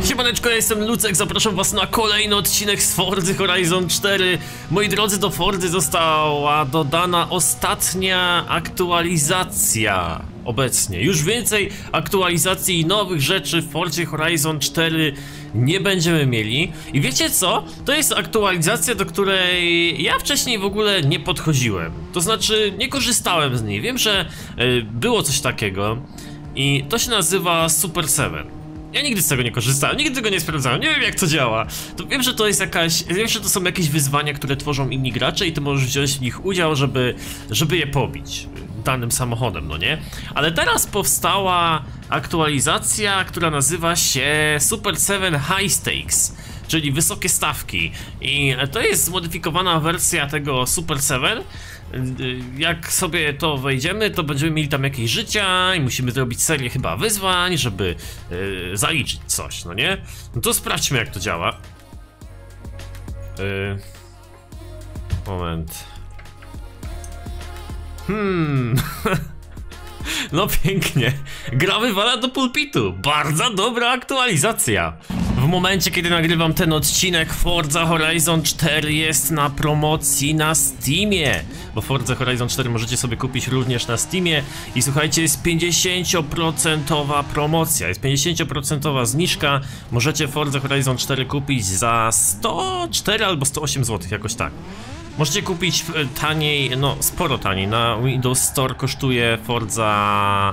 Siemaneczko, ja jestem Lucek, zapraszam was na kolejny odcinek z Forzy Horizon 4. Moi drodzy, do Forzy została dodana ostatnia aktualizacja obecnie. Już więcej aktualizacji i nowych rzeczy w Forzie Horizon 4 nie będziemy mieli. I wiecie co? To jest aktualizacja, do której ja wcześniej w ogóle nie podchodziłem. To znaczy, nie korzystałem z niej. Wiem, że było coś takiego i to się nazywa Super 7. Ja nigdy z tego nie korzystałem, nigdy tego nie sprawdzałem, nie wiem jak to działa. To wiem, że to jest wiem, że to są jakieś wyzwania, które tworzą inni gracze i ty możesz wziąć w nich udział, żeby je pobić danym samochodem, no nie? Ale teraz powstała aktualizacja, która nazywa się Super 7 High Stakes, czyli wysokie stawki. I to jest zmodyfikowana wersja tego Super 7. Jak sobie to wejdziemy, to będziemy mieli tam jakieś życia i musimy zrobić serię chyba wyzwań, żeby zaliczyć coś, no nie? No to sprawdźmy jak to działa. Moment. No pięknie. Gra wywala do pulpitu. Bardzo dobra aktualizacja. W momencie, kiedy nagrywam ten odcinek, Forza Horizon 4 jest na promocji na Steamie. Bo Forza Horizon 4 możecie sobie kupić również na Steamie. I słuchajcie, jest 50% promocja, jest 50% zniżka. Możecie Forza Horizon 4 kupić za 104 albo 108 zł, jakoś tak. Możecie kupić taniej, no sporo taniej. Na Windows Store kosztuje Forza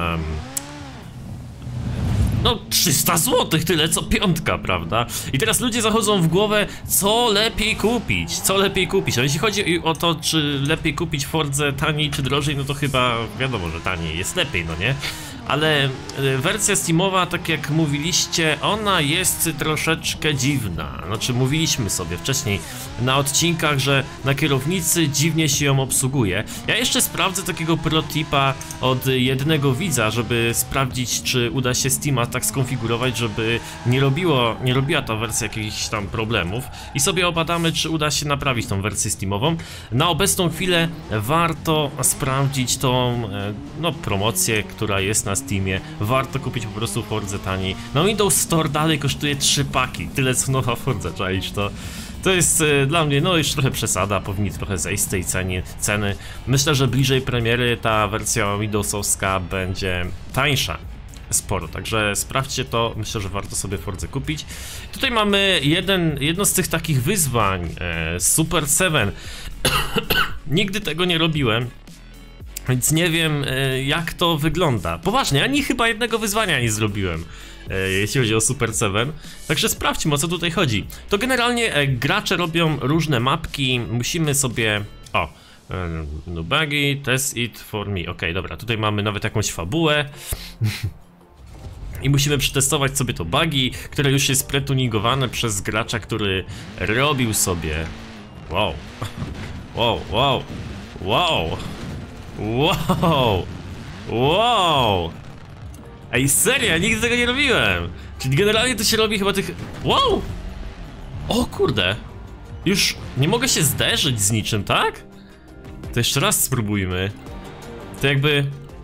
no 300 zł, tyle co piątka, prawda? I teraz ludzie zachodzą w głowę, co lepiej kupić, A jeśli chodzi o to, czy lepiej kupić Forzę taniej czy drożej, no to chyba wiadomo, że taniej jest lepiej, no nie? Ale wersja Steamowa, tak jak mówiliście, ona jest troszeczkę dziwna. Znaczy mówiliśmy sobie wcześniej na odcinkach, że na kierownicy dziwnie się ją obsługuje. Ja jeszcze sprawdzę takiego protipa od jednego widza, żeby sprawdzić, czy uda się Steama tak skonfigurować, żeby nie robiła ta wersja jakichś tam problemów. I sobie obadamy, czy uda się naprawić tą wersję Steamową. Na obecną chwilę warto sprawdzić tą no, promocję, która jest na Steamie. Warto kupić po prostu Forzę taniej. No Windows Store dalej kosztuje 3 paki. Tyle co nowa Forza, czaisz to? To jest dla mnie no już trochę przesada, powinni trochę zejść z tej ceny. Myślę, że bliżej premiery ta wersja Windowsowska będzie tańsza. Sporo, także sprawdźcie to, myślę, że warto sobie Forzę kupić. Tutaj mamy jedno z tych takich wyzwań, Super 7. Nigdy tego nie robiłem, więc nie wiem jak to wygląda. Poważnie, ani chyba jednego wyzwania nie zrobiłem, jeśli chodzi o Super 7. Także sprawdźmy, o co tutaj chodzi. To generalnie gracze robią różne mapki, musimy sobie... O, no buggy, test it for me. Okej, dobra, tutaj mamy nawet jakąś fabułę. I musimy przetestować sobie to buggy, które już jest pretuningowane przez gracza, który robił sobie... Wow. Wow, wow. Wow. Wow. Wow. Ej, serio, ja nigdy tego nie robiłem. Czyli generalnie to się robi chyba tych... Wow. O kurde. Już nie mogę się zderzyć z niczym, tak? To jeszcze raz spróbujmy. To jakby...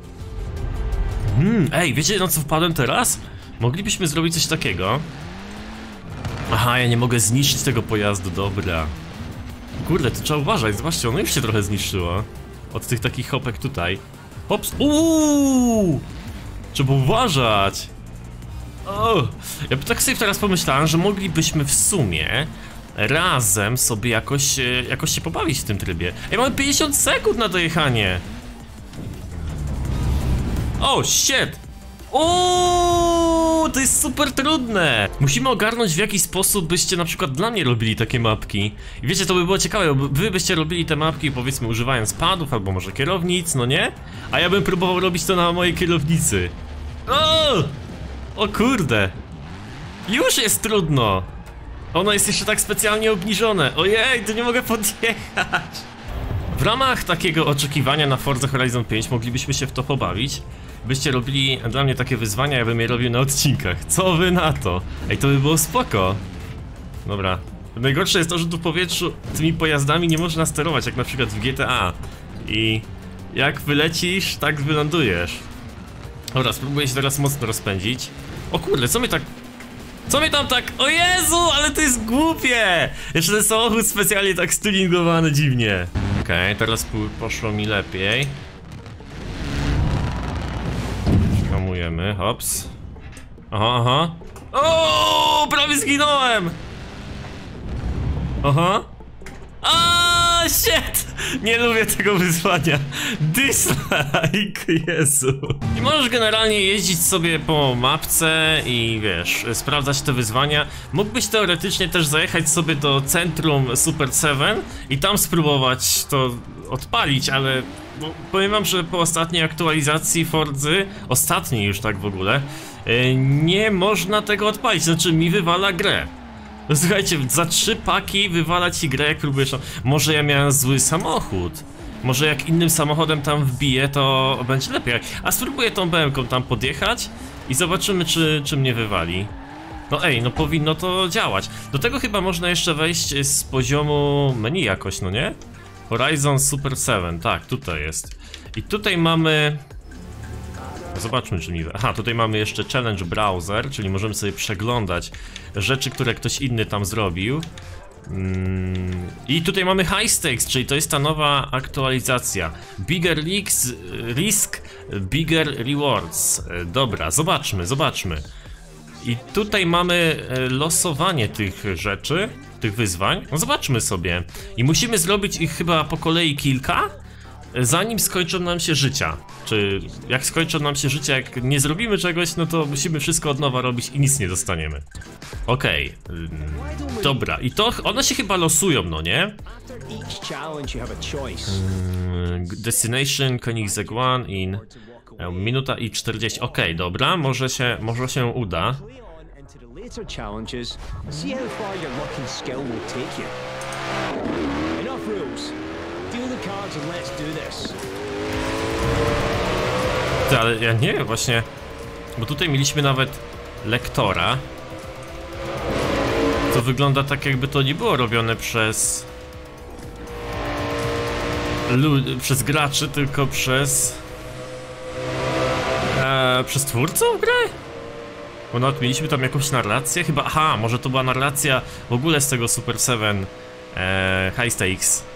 Ej, wiecie na co wpadłem teraz? Moglibyśmy zrobić coś takiego. Aha, ja nie mogę zniszczyć tego pojazdu, dobra. Kurde, to trzeba uważać, zobaczcie, ono już się trochę zniszczyło. Od tych takich hopek tutaj. Hops, trzeba uważać. Ja tak sobie teraz pomyślałem, że moglibyśmy w sumie razem sobie jakoś się pobawić w tym trybie. Ej, mamy 50 sekund na dojechanie. O, shit! To jest super trudne! Musimy ogarnąć, w jaki sposób byście na przykład dla mnie robili takie mapki. I wiecie, to by było ciekawe, bo wy byście robili te mapki, powiedzmy, używając padów albo może kierownic, no nie? A ja bym próbował robić to na mojej kierownicy. O kurde! Już jest trudno! Ono jest jeszcze tak specjalnie obniżone. Ojej, to nie mogę podjechać! W ramach takiego oczekiwania na Forza Horizon 5 moglibyśmy się w to pobawić. Byście robili dla mnie takie wyzwania, ja bym je robił na odcinkach. Co wy na to? Ej, to by było spoko. Dobra. Najgorsze jest to, że tu w powietrzu tymi pojazdami nie można sterować, jak na przykład w GTA. I jak wylecisz, tak wylądujesz. Dobra, spróbuję się teraz mocno rozpędzić. O kurde, co mnie tak Co mi tam tak... O Jezu, ale to jest głupie! Jeszcze ten samochód specjalnie tak stuningowany dziwnie. Okej, teraz poszło mi lepiej. Hamujemy, hops. Aha, aha. O, prawie zginąłem! Aha. A, shit! Nie lubię tego wyzwania. Dislike, Jezu. I możesz generalnie jeździć sobie po mapce i wiesz, sprawdzać te wyzwania. Mógłbyś teoretycznie też zajechać sobie do centrum Super 7 i tam spróbować to odpalić, ale powiem wam, że po ostatniej aktualizacji Forzy, ostatniej już tak w ogóle, nie można tego odpalić, znaczy mi wywala grę. No słuchajcie, za 3 paki wywala ci grę, jak próbujesz. Może ja miałem zły samochód. Może jak innym samochodem tam wbiję, to będzie lepiej. A spróbuję tą BM-ką tam podjechać i zobaczymy, czy mnie wywali. No ej, no powinno to działać. Do tego chyba można jeszcze wejść z poziomu menu jakoś, no nie? Horizon Super 7, tak, tutaj jest. I tutaj mamy... Zobaczmy, czy mi... Aha, tutaj mamy jeszcze Challenge Browser, czyli możemy sobie przeglądać rzeczy, które ktoś inny tam zrobił. I tutaj mamy High Stakes, czyli to jest ta nowa aktualizacja. Bigger Risk, Bigger Rewards. Dobra, zobaczmy. I tutaj mamy losowanie tych rzeczy, tych wyzwań. No zobaczmy sobie. I musimy zrobić ich chyba po kolei kilka, zanim skończą nam się życia. Czy jak skończą nam się życia, jak nie zrobimy czegoś, no to musimy wszystko od nowa robić i nic nie dostaniemy. Okej. Dobra, i to one się chyba losują, no nie? Destination Koenigsegg 1 in minuta i 40. Okej, dobra, może się uda. Ty, ale ja nie wiem właśnie, bo tutaj mieliśmy nawet lektora. To wygląda tak, jakby to nie było robione przez graczy, tylko przez twórców gry? Bo nawet mieliśmy tam jakąś narrację, chyba, aha, może to była narracja w ogóle z tego Super 7 High Stakes.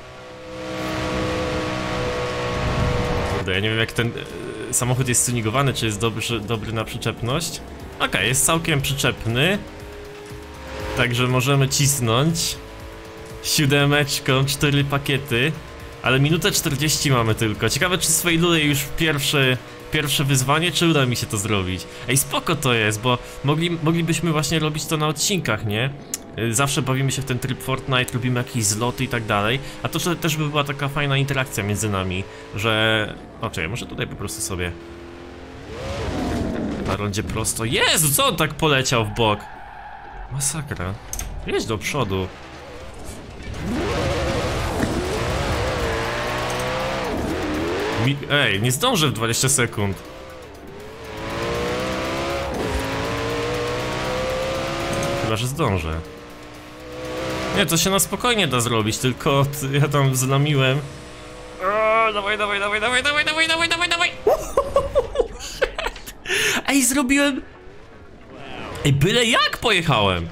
Ja nie wiem, jak ten samochód jest tuningowany, czy jest dobry na przyczepność. Okej, jest całkiem przyczepny. Także możemy cisnąć 7, 4 pakiety. Ale minutę 40 mamy tylko. Ciekawe, czy swojej już pierwsze wyzwanie, czy uda mi się to zrobić. Ej, spoko to jest, bo moglibyśmy właśnie robić to na odcinkach, nie? Zawsze bawimy się w ten tryb Fortnite, robimy jakieś zloty i tak dalej. A to też by była taka fajna interakcja między nami, że... O, czekaj, może tutaj po prostu sobie... Na rondzie prosto... Jezu, co on tak poleciał w bok? Masakra. Jedź do przodu. Ej, nie zdążę w 20 sekund. Chyba, że zdążę. Nie, to się na spokojnie da zrobić, tylko ja tam zlamiłem. Dawaj. Ej, zrobiłem... Ej, byle jak pojechałem.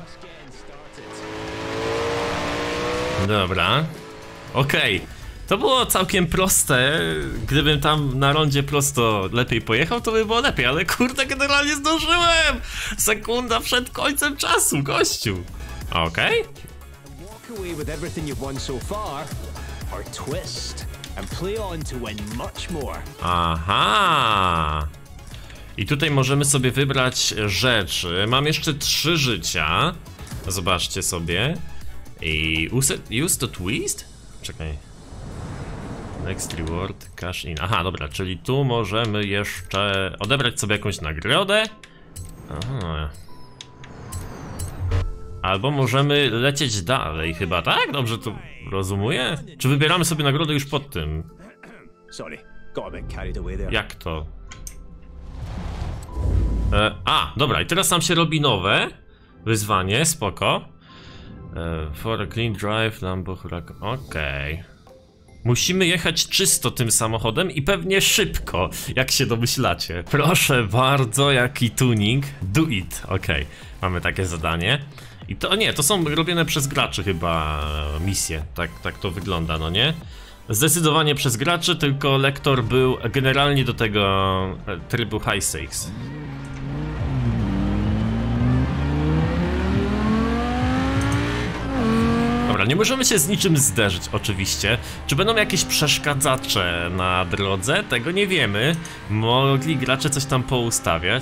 Dobra. Okej. To było całkiem proste. Gdybym tam na rondzie prosto lepiej pojechał, to by było lepiej, ale kurde, generalnie zdążyłem! Sekunda przed końcem czasu, gościu. Okej. Aha. I tutaj możemy sobie wybrać rzeczy. Mam jeszcze 3 życia. Zobaczcie sobie. I use to twist? Czekaj. Next reward, cash in. Aha, dobra, czyli tu możemy jeszcze odebrać sobie jakąś nagrodę. Aha. Albo możemy lecieć dalej chyba, tak? Dobrze to rozumuję? Czy wybieramy sobie nagrodę już pod tym? Jak to? Dobra, i teraz nam się robi nowe wyzwanie, spoko. For a clean drive, Lambo Huracan, okej. Musimy jechać czysto tym samochodem i pewnie szybko, jak się domyślacie. Proszę bardzo, jaki tuning. Do it, okej. Mamy takie zadanie. I to nie, to są robione przez graczy chyba misje, tak to wygląda, no nie? Zdecydowanie przez graczy, tylko lektor był generalnie do tego trybu high stakes. Dobra, nie możemy się z niczym zderzyć oczywiście. Czy będą jakieś przeszkadzacze na drodze? Tego nie wiemy. Mogli gracze coś tam poustawiać.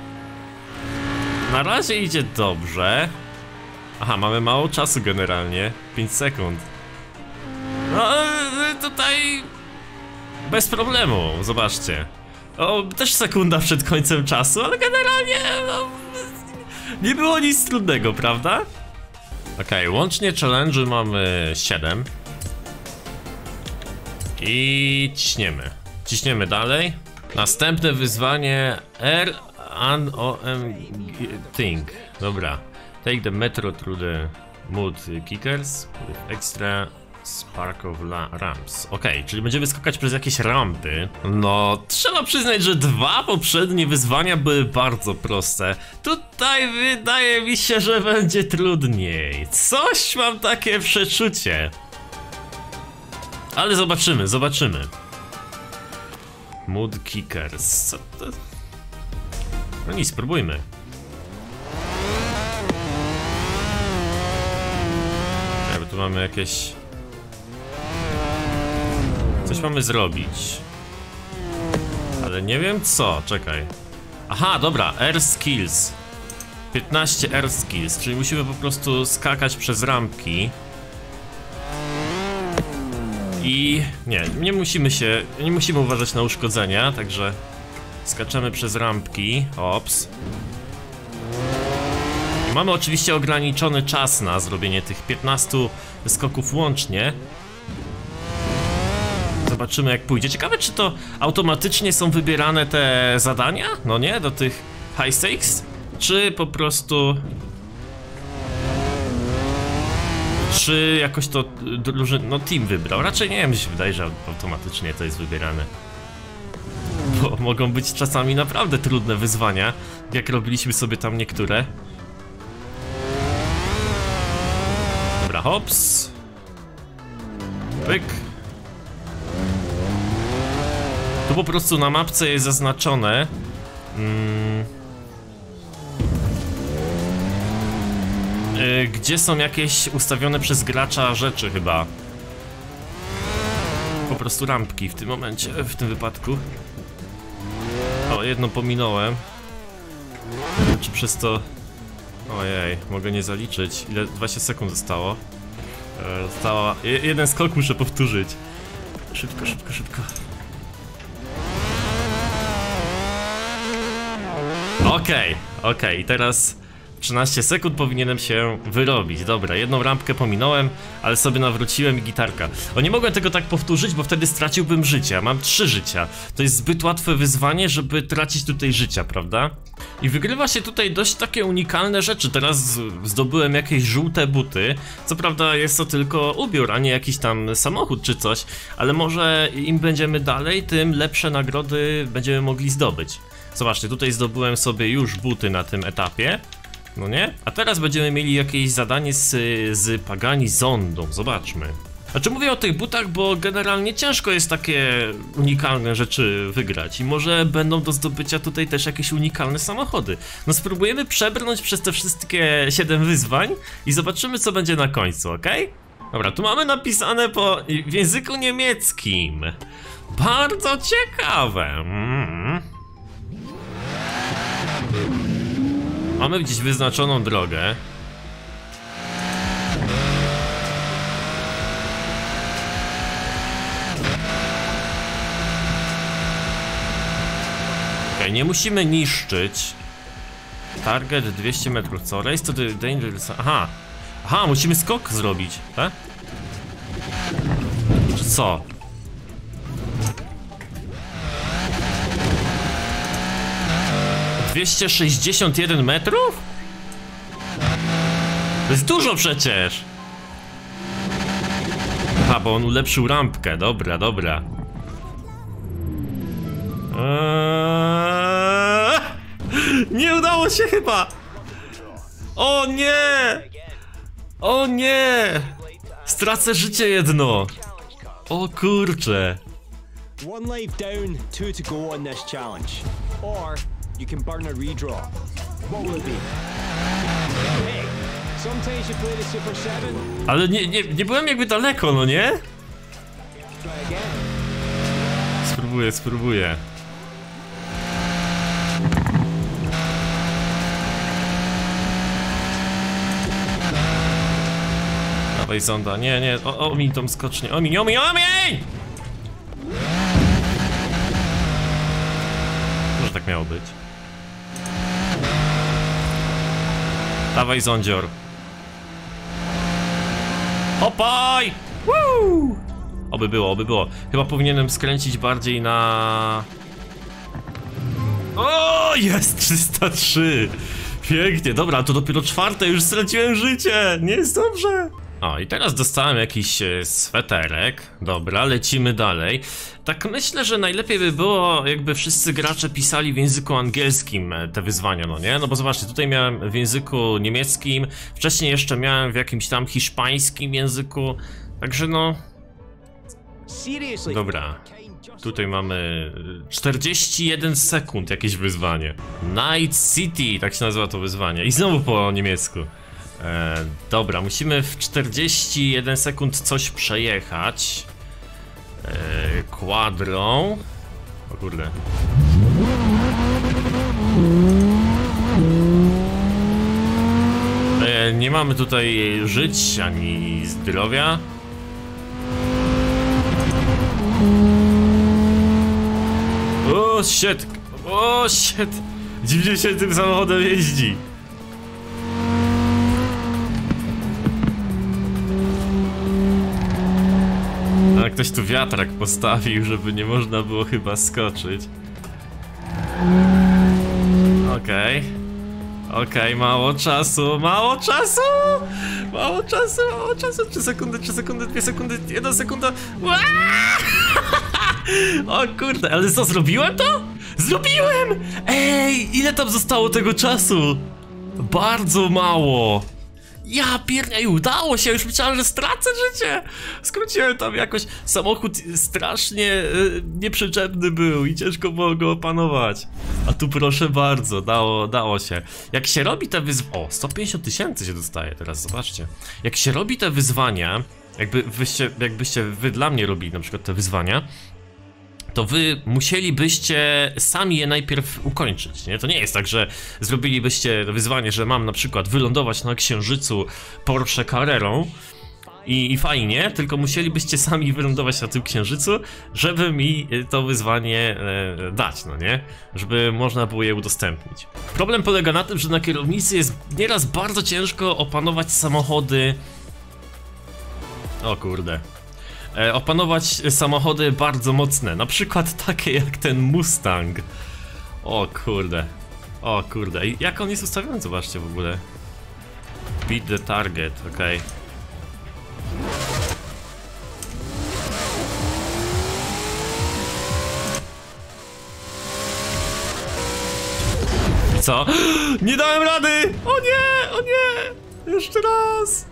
Na razie idzie dobrze. Aha, mamy mało czasu generalnie. 5 sekund. No, tutaj... bez problemu, zobaczcie. O, też sekunda przed końcem czasu, ale generalnie... no, nie było nic trudnego, prawda? Okej, łącznie challenge'y mamy 7. I ciśniemy. Ciśniemy dalej. Następne wyzwanie R&OM Thing. Dobra. Take the metro through the mud kickers with extra spark of ramps. Okej, czyli będziemy skakać przez jakieś rampy. No, trzeba przyznać, że 2 poprzednie wyzwania były bardzo proste. Tutaj wydaje mi się, że będzie trudniej. Coś mam takie przeczucie. Ale zobaczymy, zobaczymy. Mud kickers. Co to? No nic, spróbujmy. Bo tu mamy jakieś... coś mamy zrobić. Ale nie wiem co, czekaj. Aha, dobra, air skills. 15 air skills, czyli musimy po prostu skakać przez rampki. I... nie musimy uważać na uszkodzenia, także... skaczemy przez rampki, ops. I mamy oczywiście ograniczony czas na zrobienie tych 15 skoków łącznie. Zobaczymy jak pójdzie. Ciekawe czy to automatycznie są wybierane te zadania? No nie? Do tych high stakes? Czy po prostu... czy jakoś to no team wybrał? Raczej nie wiem, mi się wydaje, że automatycznie to jest wybierane. Bo mogą być czasami naprawdę trudne wyzwania, jak robiliśmy sobie tam niektóre. Dobra, hops. Pyk. Tu po prostu na mapce jest zaznaczone gdzie są jakieś ustawione przez gracza rzeczy chyba. Po prostu rampki w tym momencie, w tym wypadku. O, jedno pominąłem. Nie wiem, czy przez to... ojej, mogę nie zaliczyć. Ile? 20 sekund zostało. Została... jeden skok muszę powtórzyć. Szybko, szybko, szybko. Okej, i teraz 13 sekund powinienem się wyrobić. Dobra, jedną rampkę pominąłem, ale sobie nawróciłem i gitarka. O, nie mogłem tego tak powtórzyć, bo wtedy straciłbym życia. Mam 3 życia. To jest zbyt łatwe wyzwanie, żeby tracić tutaj życia, prawda? I wygrywa się tutaj dość takie unikalne rzeczy. Teraz zdobyłem jakieś żółte buty. Co prawda jest to tylko ubiór, a nie jakiś tam samochód czy coś. Ale może im będziemy dalej, tym lepsze nagrody będziemy mogli zdobyć. Zobaczcie, tutaj zdobyłem sobie już buty na tym etapie. No nie? A teraz będziemy mieli jakieś zadanie z Pagani Zondą. Zobaczmy. Znaczy mówię o tych butach, bo generalnie ciężko jest takie unikalne rzeczy wygrać. I może będą do zdobycia tutaj też jakieś unikalne samochody. No spróbujemy przebrnąć przez te wszystkie 7 wyzwań i zobaczymy co będzie na końcu, ok? Dobra, tu mamy napisane w języku niemieckim. Bardzo ciekawe. Mamy gdzieś wyznaczoną drogę. Okej, nie musimy niszczyć. Target 200 metrów, co? Race to the dangerous... aha! Aha, musimy skok zrobić, tak? Czy co? ...261 metrów? To jest dużo przecież! Aha, bo on ulepszył rampkę, dobra, dobra. Nie udało się chyba! O nie! O nie! Stracę życie jedno! O kurcze! One life down, 2 to go on this challenge. Or you can burn a redraw. What will it be? Hey, sometimes you play the Super 7. Ale nie byłem jakby daleko, no nie? Try again. Spróbuję. Dawaj zonda, nie, omiń tą skocznię, omiń! Może tak miało być. Dawaj zondzior. Hopaj! Woo! Oby było. Chyba powinienem skręcić bardziej na... O, jest 303! Pięknie, dobra, to dopiero czwarte, już straciłem życie! Nie jest dobrze! O, i teraz dostałem jakiś sweterek. Dobra, lecimy dalej. Tak myślę, że najlepiej by było, jakby wszyscy gracze pisali w języku angielskim te wyzwania, no nie? No bo zobaczcie, tutaj miałem w języku niemieckim, wcześniej jeszcze miałem w jakimś tam hiszpańskim języku, także no... Dobra, tutaj mamy 41 sekund jakieś wyzwanie. Night City, tak się nazywa to wyzwanie. I znowu po niemiecku. Dobra, musimy w 41 sekund coś przejechać. Quadrą. O kurde. Nie mamy tutaj żyć ani zdrowia. O shit! 90 tym samochodem jeździ. A ktoś tu wiatrak postawił, żeby nie można było chyba skoczyć. Okej, mało czasu. 3 sekundy, 2 sekundy, 1 sekunda. O kurde, ale co, zrobiłem to? Zrobiłem! Ej, ile tam zostało tego czasu? Bardzo mało. Ja piernie, udało się, już myślałem, że stracę życie. Skróciłem tam jakoś, samochód strasznie nieprzyczepny był i ciężko było go opanować. A tu proszę bardzo, dało się. Jak się robi te wyzwania... O, 150 000 się dostaje teraz, zobaczcie. Jak się robi te wyzwania, jakbyście wy dla mnie robili na przykład te wyzwania, to wy musielibyście sami je najpierw ukończyć, nie? To nie jest tak, że zrobilibyście wyzwanie, że mam na przykład wylądować na Księżycu Porsche Carrerą i fajnie, tylko musielibyście sami wylądować na tym Księżycu, żeby mi to wyzwanie dać, no nie? Żeby można było je udostępnić. Problem polega na tym, że na kierownicy jest nieraz bardzo ciężko opanować samochody... O kurde. Opanować samochody bardzo mocne, na przykład takie jak ten Mustang. O kurde, i jak on jest ustawiony, zobaczcie w ogóle. Beat the target, okej. I co? Nie dałem rady! O nie! Jeszcze raz!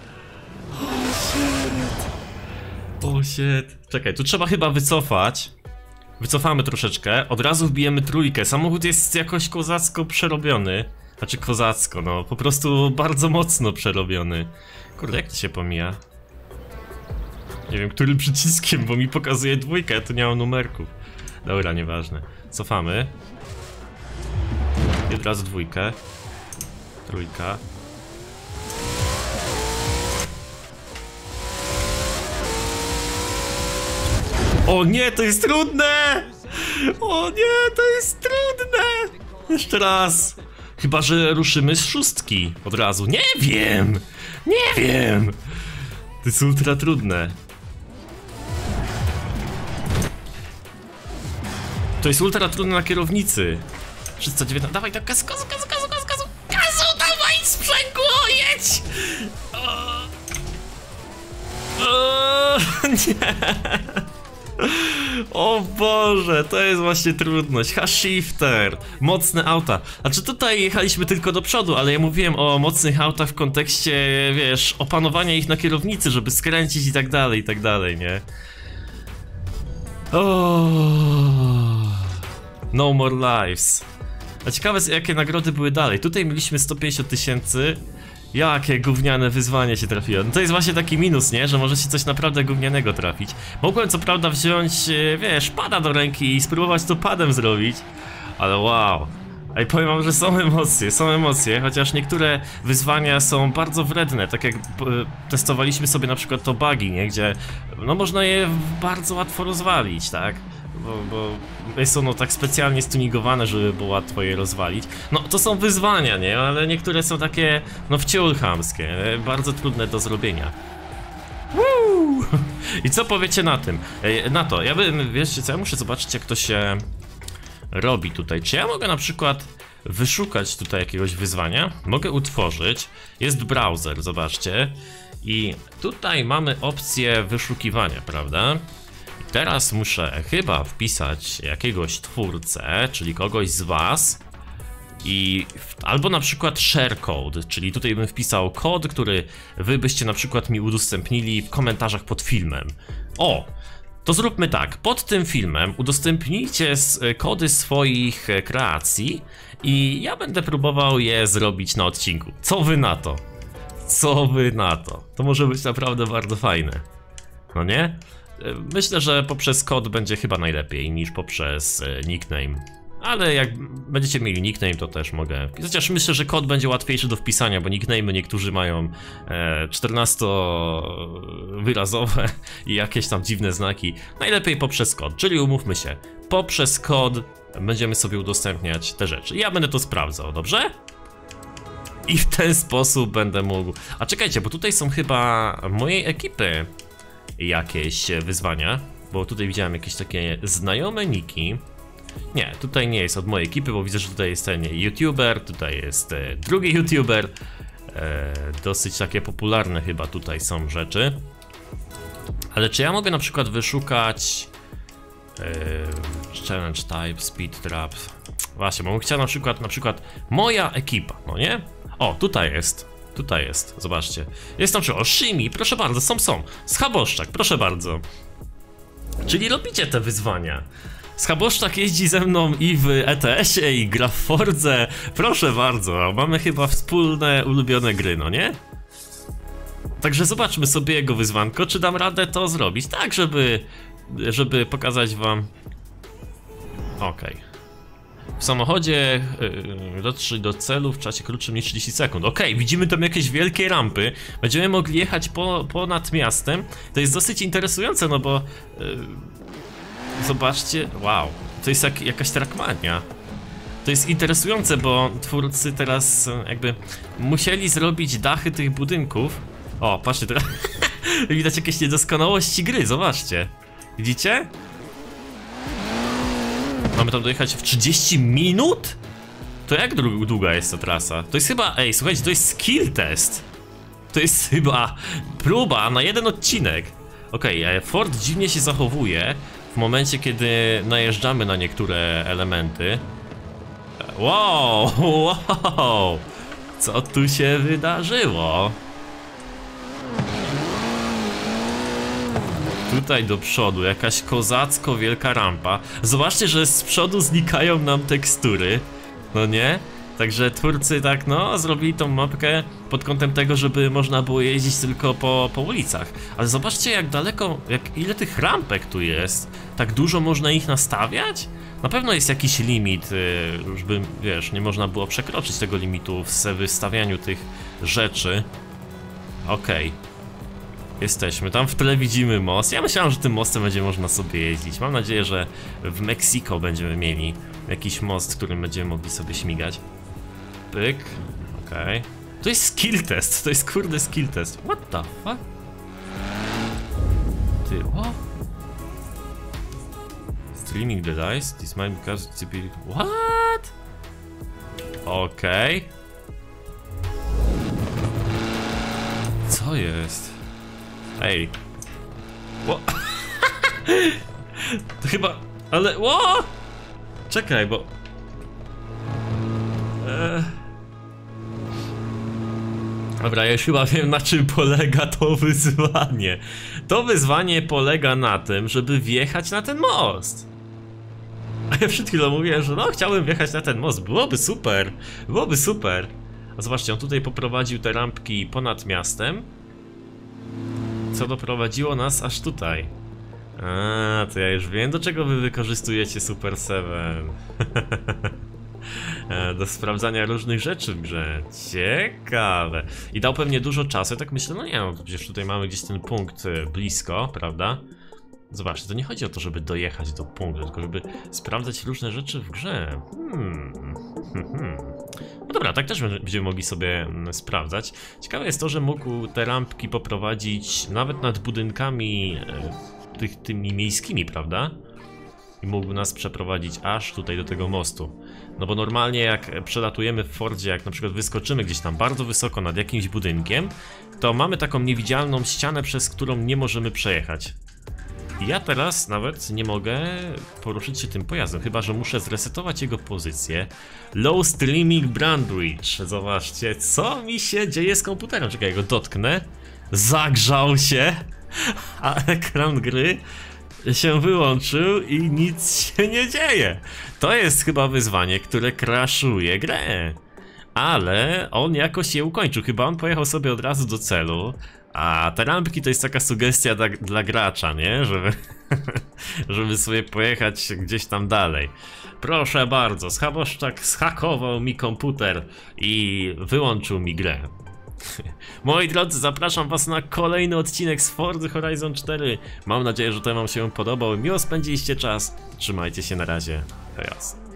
O shit. Czekaj, tu trzeba chyba wycofać. Wycofamy troszeczkę, od razu wbijemy trójkę. Samochód jest jakoś kozacko przerobiony. Znaczy kozacko, no po prostu bardzo mocno przerobiony. Kurde, jak to się pomija? Nie wiem, którym przyciskiem, bo mi pokazuje dwójkę, ja tu nie mam numerków. Dobra, nieważne. Cofamy. I od razu dwójkę. Trójka. O nie, to jest trudne! O nie, to jest trudne! Jeszcze raz. Chyba że ruszymy z 6 od razu. Nie wiem! To jest ultra trudne. To jest ultra trudne na kierownicy. 319. Dawaj, tak, gazu, dawaj, sprzęgło, jedź! O Boże, to jest właśnie trudność. Shifter, mocne auta. Znaczy tutaj jechaliśmy tylko do przodu, ale ja mówiłem o mocnych autach w kontekście, wiesz, opanowania ich na kierownicy, żeby skręcić i tak dalej, nie? No more lives. A ciekawe, jakie nagrody były dalej. Tutaj mieliśmy 150 000. Jakie gówniane wyzwanie się trafiło. No to jest właśnie taki minus, nie? Że może się coś naprawdę gównianego trafić. Mogłem co prawda wziąć, wiesz, pada do ręki i spróbować to padem zrobić. Ale wow. Ej, powiem wam, że są emocje, chociaż niektóre wyzwania są bardzo wredne, tak jak testowaliśmy sobie na przykład to buggy, nie? Gdzie no można je bardzo łatwo rozwalić, tak? Bo jest ono tak specjalnie stunigowane, żeby było łatwo je rozwalić. No to są wyzwania, nie? Ale niektóre są takie, no wciul chamskie, bardzo trudne do zrobienia. Woo! I co powiecie na tym? Na to, ja bym, wiecie co, ja muszę zobaczyć, jak to się robi tutaj. Czy ja mogę na przykład wyszukać tutaj jakiegoś wyzwania? Mogę utworzyć, jest browser, zobaczcie. I tutaj mamy opcję wyszukiwania, prawda? I teraz muszę chyba wpisać jakiegoś twórcę, czyli kogoś z was. I albo na przykład sharecode, czyli tutaj bym wpisał kod, który wy byście na przykład mi udostępnili w komentarzach pod filmem. O! To zróbmy tak, pod tym filmem udostępnijcie kody swoich kreacji i ja będę próbował je zrobić na odcinku. Co wy na to? Co wy na to? To może być naprawdę bardzo fajne. No nie? Myślę, że poprzez kod będzie chyba najlepiej niż poprzez nickname. Ale jak będziecie mieli nickname, to też mogę. Chociaż myślę, że kod będzie łatwiejszy do wpisania, bo nickname'y niektórzy mają 14-wyrazowe i jakieś tam dziwne znaki. Najlepiej poprzez kod, czyli umówmy się, poprzez kod będziemy sobie udostępniać te rzeczy. Ja będę to sprawdzał, dobrze? I w ten sposób będę mógł... A czekajcie, bo tutaj są chyba mojej ekipy jakieś wyzwania, bo tutaj widziałem jakieś takie znajome niki. Nie, tutaj nie jest od mojej ekipy, bo widzę, że tutaj jest ten youtuber, tutaj jest drugi youtuber. Dosyć takie popularne chyba tutaj są rzeczy. Ale czy ja mogę na przykład wyszukać challenge type, speed trap? Właśnie, bo bym chciał na przykład moja ekipa, no nie? O, tutaj jest, zobaczcie. Jest tam o Shimi, proszę bardzo, są. Schaboszczak, proszę bardzo. Czyli robicie te wyzwania. Schaboszczak jeździ ze mną i w ETS-ie, i gra w Fordze. Proszę bardzo, mamy chyba wspólne ulubione gry, no nie? Także zobaczmy sobie jego wyzwanko, czy dam radę to zrobić, tak żeby pokazać wam. Okej. W samochodzie dotrzyj do celu w czasie krótszym niż 30 sekund. Okej, widzimy tam jakieś wielkie rampy. Będziemy mogli jechać ponad miastem. To jest dosyć interesujące, no bo... zobaczcie, wow, to jest jakaś trackmania. To jest interesujące, bo twórcy teraz jakby musieli zrobić dachy tych budynków. O, patrzcie, teraz widać jakieś niedoskonałości gry, zobaczcie. Widzicie? Mamy tam dojechać w 30 minut? To jak długa jest ta trasa? To jest chyba, ej, słuchajcie, to jest skill test. To jest chyba próba na jeden odcinek. Okej, Ford dziwnie się zachowuje w momencie, kiedy najeżdżamy na niektóre elementy. Wow! Co tu się wydarzyło? Tutaj do przodu jakaś kozacko wielka rampa. Zobaczcie, że z przodu znikają nam tekstury. No nie? Także twórcy tak, no, zrobili tą mapkę pod kątem tego, żeby można było jeździć tylko po ulicach. Ale zobaczcie, jak daleko, ile tych rampek tu jest. Tak dużo można ich nastawiać? Na pewno jest jakiś limit, żeby, wiesz, nie można było przekroczyć tego limitu w wystawianiu tych rzeczy. Okej. Jesteśmy, tam w tle widzimy most. Ja myślałem, że tym mostem będzie można sobie jeździć. Mam nadzieję, że w Meksyko będziemy mieli jakiś most, którym będziemy mogli sobie śmigać. Pyk, okej. To jest skill test, to jest kurde skill test. What the fuck? Ty, what? Streaming the dice, this might because it's a bit... What? Okej. Co jest? Ej. Ło. To chyba... Ale... Ło! Czekaj, bo... Dobra, ja już chyba wiem, na czym polega to wyzwanie. To wyzwanie polega na tym, żeby wjechać na ten most. A ja przed chwilą mówiłem, że no, chciałbym wjechać na ten most. Byłoby super. Byłoby super. A zobaczcie, on tutaj poprowadził te rampki ponad miastem, co doprowadziło nas aż tutaj. A, to ja już wiem, do czego wy wykorzystujecie Super 7. Do sprawdzania różnych rzeczy w grze. Ciekawe. I dał pewnie dużo czasu. Ja tak myślę, no nie no, to przecież tutaj mamy gdzieś ten punkt blisko, prawda? Zobaczcie, to nie chodzi o to, żeby dojechać do punktu, tylko żeby sprawdzać różne rzeczy w grze. No dobra, tak też będziemy mogli sobie sprawdzać. Ciekawe jest to, że mógł te rampki poprowadzić nawet nad budynkami tymi miejskimi, prawda? I mógł nas przeprowadzić aż tutaj do tego mostu. No bo normalnie jak przelatujemy w Fordzie, jak na przykład wyskoczymy gdzieś tam bardzo wysoko nad jakimś budynkiem, to mamy taką niewidzialną ścianę, przez którą nie możemy przejechać. I ja teraz nawet nie mogę poruszyć się tym pojazdem, chyba że muszę zresetować jego pozycję. Low Streaming Brand Bridge. Zobaczcie, co mi się dzieje z komputerem. Czekaj, ja go dotknę. Zagrzał się, a ekran gry się wyłączył i nic się nie dzieje. To jest chyba wyzwanie, które crashuje grę. Ale on jakoś je ukończył. Chyba on pojechał sobie od razu do celu. A te rampki to jest taka sugestia dla gracza, nie? Żeby sobie pojechać gdzieś tam dalej. Proszę bardzo, Schaboszczak zhakował mi komputer i wyłączył mi grę. Moi drodzy, zapraszam was na kolejny odcinek z Forza Horizon 4. Mam nadzieję, że to wam się podobał. Miło spędziliście czas. Trzymajcie się, na razie. Hej.